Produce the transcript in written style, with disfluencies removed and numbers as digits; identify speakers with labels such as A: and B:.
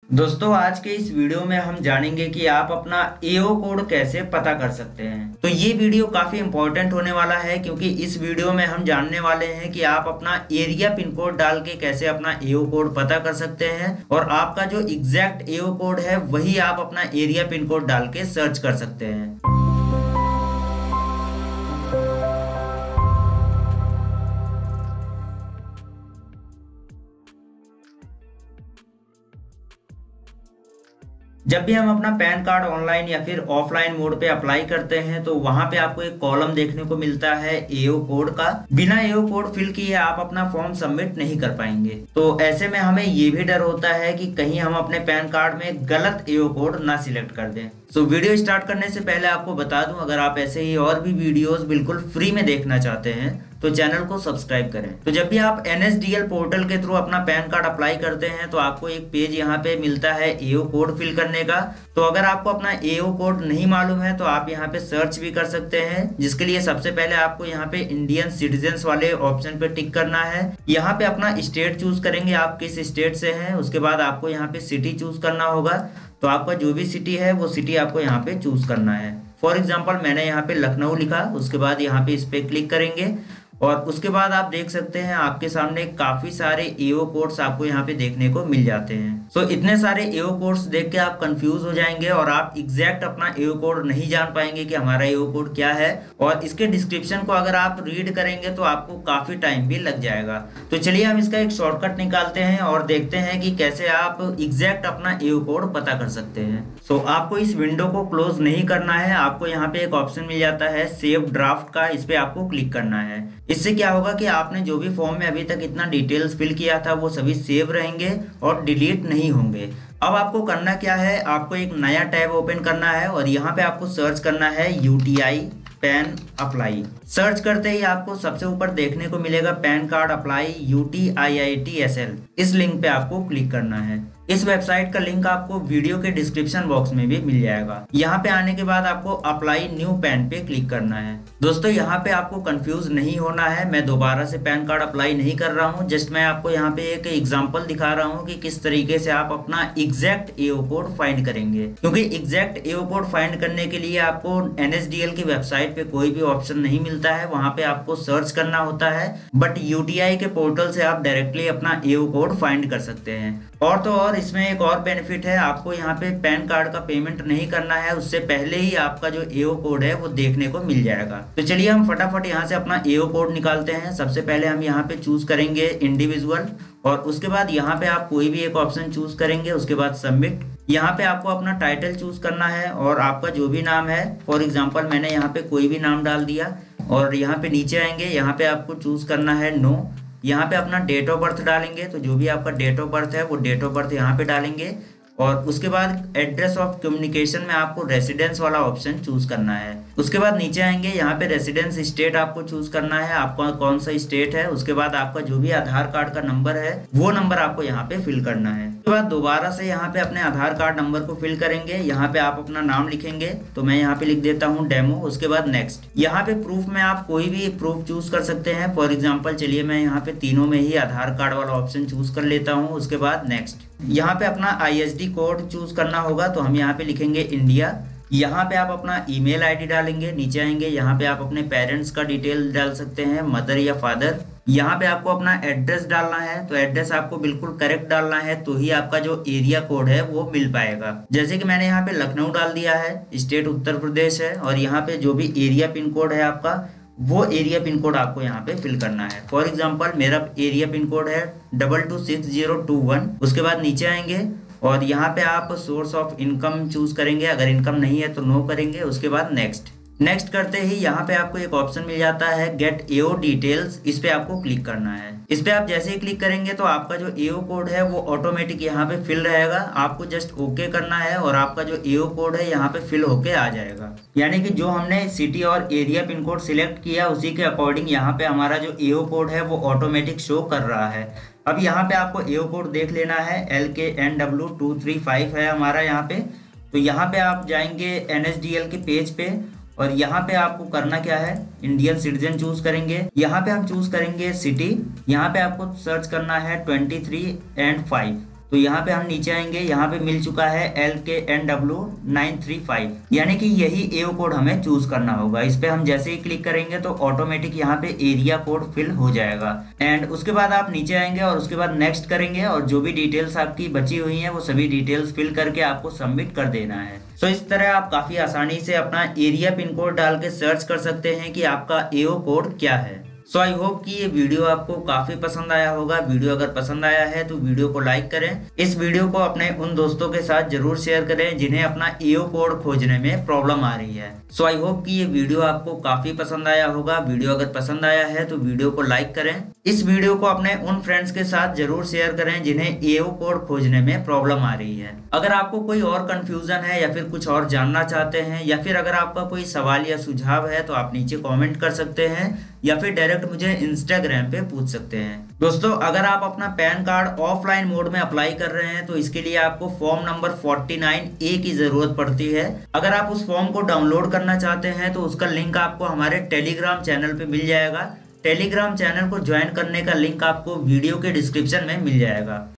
A: दोस्तों आज के इस वीडियो में हम जानेंगे कि आप अपना एओ कोड कैसे पता कर सकते हैं। तो ये वीडियो काफी इंपॉर्टेंट होने वाला है क्योंकि इस वीडियो में हम जानने वाले हैं कि आप अपना एरिया पिन कोड डाल के कैसे अपना एओ कोड पता कर सकते हैं और आपका जो एग्जैक्ट एओ कोड है वही आप अपना एरिया पिन कोड डाल के सर्च कर सकते हैं। जब भी हम अपना पैन कार्ड ऑनलाइन या फिर ऑफलाइन मोड पे अप्लाई करते हैं तो वहां पे आपको एक कॉलम देखने को मिलता है एओ कोड का। बिना एओ कोड फिल किए आप अपना फॉर्म सबमिट नहीं कर पाएंगे। तो ऐसे में हमें ये भी डर होता है कि कहीं हम अपने पैन कार्ड में गलत एओ कोड ना सिलेक्ट कर दें। तो वीडियो स्टार्ट करने से पहले आपको बता दूं, अगर आप ऐसे ही और भी वीडियोस बिल्कुल फ्री में देखना चाहते हैं तो चैनल को सब्सक्राइब करें। तो जब भी आप NSDL पोर्टल के थ्रू अपना पैन कार्ड अप्लाई करते हैं तो आपको एक पेज यहाँ पे मिलता है एओ कोड फिल करने का। तो अगर आपको अपना एओ कोड नहीं मालूम है तो आप यहाँ पे सर्च भी कर सकते हैं, जिसके लिए सबसे पहले आपको यहाँ पे इंडियन सिटीजन्स वाले ऑप्शन पे टिक करना है। यहाँ पे अपना स्टेट चूज करेंगे, आप किस स्टेट से हैं। उसके बाद आपको यहाँ पे सिटी चूज करना होगा। तो आपका जो भी सिटी है वो सिटी आपको यहाँ पे चूज करना है। फॉर एग्जाम्पल मैंने यहाँ पे लखनऊ लिखा। उसके बाद यहाँ पे इस पे क्लिक करेंगे और उसके बाद आप देख सकते हैं आपके सामने काफी सारे एओ कोड्स आपको यहाँ पे देखने को मिल जाते हैं। सो इतने सारे एओ कोड्स देख के आप कंफ्यूज हो जाएंगे और आप एग्जैक्ट अपना एओ कोड नहीं जान पाएंगे कि हमारा एओ कोड क्या है। और इसके डिस्क्रिप्शन को अगर आप रीड करेंगे तो आपको काफी टाइम भी लग जाएगा। तो चलिए हम इसका एक शॉर्टकट निकालते हैं और देखते हैं कि कैसे आप एग्जैक्ट अपना एओ कोड पता कर सकते हैं। सो आपको इस विंडो को क्लोज नहीं करना है। आपको यहाँ पे एक ऑप्शन मिल जाता है सेव ड्राफ्ट का, इस पे आपको क्लिक करना है। इससे क्या होगा कि आपने जो भी फॉर्म में अभी तक इतना डिटेल्स फिल किया था वो सभी सेव रहेंगे और डिलीट नहीं होंगे। अब आपको करना क्या है, आपको एक नया टैब ओपन करना है और यहाँ पे आपको सर्च करना है UTI पैन अप्लाई। सर्च करते ही आपको सबसे ऊपर देखने को मिलेगा पैन कार्ड अप्लाई UTIITSL। इस लिंक पे आपको क्लिक करना है। इस वेबसाइट का लिंक आपको वीडियो के डिस्क्रिप्शन बॉक्स में भी मिल जाएगा। यहाँ पे आने के बाद आपको अप्लाई न्यू पैन पे क्लिक करना है। दोस्तों यहाँ पे आपको कंफ्यूज नहीं होना है। मैं दोबारा से पैन कार्ड अप्लाई नहीं कर रहा हूँ, जस्ट मैं आपको यहाँ पे एक एग्जांपल दिखा रहा हूँ कि किस तरीके से आप अपना एग्जैक्ट एओ कोड फाइंड करेंगे। क्योंकि एग्जैक्ट एओ कोड फाइंड करने के लिए आपको NSDL की वेबसाइट पे कोई भी ऑप्शन नहीं मिलता है, वहां पे आपको सर्च करना होता है। बट UTI के पोर्टल से आप डायरेक्टली अपना एओ कोड फाइंड कर सकते हैं। और तो और इसमें एक और बेनिफिट है, आपको यहाँ पे पैन कार्ड का पेमेंट नहीं करना है, उससे पहले ही आपका जो एओ कोड है वो देखने को मिल जाएगा। तो चलिए हम फटाफट यहाँ से अपना एओ कोड निकालते हैं। सबसे पहले हम यहाँ पे चूज करेंगे इंडिविजुअल और उसके बाद यहाँ पे आप कोई भी एक ऑप्शन चूज करेंगे। उसके बाद सबमिट। यहाँ पे आपको अपना टाइटल चूज करना है और आपका जो भी नाम है, फॉर एग्जाम्पल मैंने यहाँ पे कोई भी नाम डाल दिया। और यहाँ पे नीचे आएंगे, यहाँ पे आपको चूज करना है नो। यहाँ पे अपना डेट ऑफ बर्थ डालेंगे, तो जो भी आपका डेट ऑफ बर्थ है वो डेट ऑफ बर्थ यहाँ पे डालेंगे। और उसके बाद एड्रेस ऑफ कम्युनिकेशन में आपको रेसिडेंस वाला ऑप्शन चूज करना है। उसके बाद नीचे आएंगे, यहाँ पे रेसिडेंस स्टेट आपको चूज करना है, आपका कौन सा स्टेट है। उसके बाद आपका जो भी आधार कार्ड का नंबर है वो नंबर आपको यहाँ पे फिल करना है। उसके बाद दोबारा से यहाँ पे अपने आधार कार्ड नंबर को फिल करेंगे। यहाँ पे आप अपना नाम लिखेंगे, तो मैं यहाँ पे लिख देता हूँ डेमो। उसके बाद नेक्स्ट। यहाँ पे प्रूफ में आप कोई भी प्रूफ चूज कर सकते हैं। फॉर एग्जाम्पल चलिए मैं यहाँ पे तीनों में ही आधार कार्ड वाला ऑप्शन चूज कर लेता हूँ। उसके बाद नेक्स्ट। यहाँ पे अपना ISD कोड चूज करना होगा, तो हम यहाँ पे लिखेंगे इंडिया। यहाँ पे आप अपना ईमेल ID डालेंगे। नीचे आएंगे, यहाँ पे आप अपने पेरेंट्स का डिटेल डाल सकते हैं, मदर या फादर। यहाँ पे आपको अपना एड्रेस डालना है, तो एड्रेस आपको बिल्कुल करेक्ट डालना है, तो ही आपका जो एरिया कोड है वो मिल पाएगा। जैसे कि मैंने यहाँ पे लखनऊ डाल दिया है, स्टेट उत्तर प्रदेश है और यहाँ पे जो भी एरिया पिन कोड है आपका वो एरिया पिन कोड आपको यहाँ पे फिल करना है। फॉर एग्जांपल मेरा एरिया पिन कोड है 226021। उसके बाद नीचे आएंगे और यहाँ पे आप सोर्स ऑफ इनकम चूज करेंगे, अगर इनकम नहीं है तो नो करेंगे। उसके बाद नेक्स्ट। नेक्स्ट करते ही यहाँ पे आपको एक ऑप्शन मिल जाता है गेट एओ डिटेल्स। इस पे आपको क्लिक करना है। इस पे आप जैसे ही क्लिक करेंगे तो आपका जो एओ कोड है वो ऑटोमेटिक यहाँ पे फिल रहेगा। आपको जस्ट ओके करना है और आपका जो एओ कोड है यहाँ पे फिल होके आ जाएगा। यानी कि जो हमने सिटी और एरिया पिन कोड सिलेक्ट किया उसी के अकॉर्डिंग यहाँ पे हमारा जो एओ कोड है वो ऑटोमेटिक शो कर रहा है। अब यहाँ पे आपको एओ कोड देख लेना है, LKNW235 है हमारा यहाँ पे। तो यहाँ पे आप जाएंगे NSDL के पेज पे और यहाँ पे आपको करना क्या है, इंडियन सिटीजन चूज करेंगे। यहाँ पे हम चूज करेंगे सिटी। यहाँ पे आपको सर्च करना है 23 and 5। तो यहाँ पे हम नीचे आएंगे, यहाँ पे मिल चुका है LKNW935, यानी कि यही एओ कोड हमें चूज करना होगा। इस पे हम जैसे ही क्लिक करेंगे तो ऑटोमेटिक यहाँ पे एरिया कोड फिल हो जाएगा। एंड उसके बाद आप नीचे आएंगे और उसके बाद नेक्स्ट करेंगे और जो भी डिटेल्स आपकी बची हुई है वो सभी डिटेल्स फिल करके आपको सबमिट कर देना है। तो इस तरह आप काफी आसानी से अपना एरिया पिन कोड डाल के सर्च कर सकते हैं कि आपका एओ कोड क्या है। सो आई होप कि ये वीडियो आपको काफी पसंद आया होगा। वीडियो अगर पसंद आया है तो वीडियो को लाइक करें। इस वीडियो को अपने उन दोस्तों के साथ जरूर शेयर करें जिन्हें अपना एओ कोड खोजने में प्रॉब्लम आ रही है। सो आई होप कि ये वीडियो आपको काफी पसंद आया होगा। वीडियो अगर पसंद आया है तो वीडियो को लाइक करें। इस वीडियो को अपने उन फ्रेंड्स के साथ जरूर शेयर करें जिन्हें एओ कोड खोजने में प्रॉब्लम आ रही है। अगर आपको कोई और कंफ्यूजन है या फिर कुछ और जानना चाहते हैं या फिर अगर आपका कोई सवाल या सुझाव है तो आप नीचे कमेंट कर सकते हैं या फिर डायरेक्ट मुझे इंस्टाग्राम पे पूछ सकते हैं। दोस्तों, अगर आप अपना पैन कार्ड ऑफलाइन मोड में अप्लाई कर रहे हैं तो इसके लिए आपको फॉर्म नंबर 49A की जरूरत पड़ती है। अगर आप उस फॉर्म को डाउनलोड करना चाहते हैं तो उसका लिंक आपको हमारे टेलीग्राम चैनल पे मिल जाएगा। टेलीग्राम चैनल को ज्वाइन करने का लिंक आपको वीडियो के डिस्क्रिप्शन में मिल जाएगा।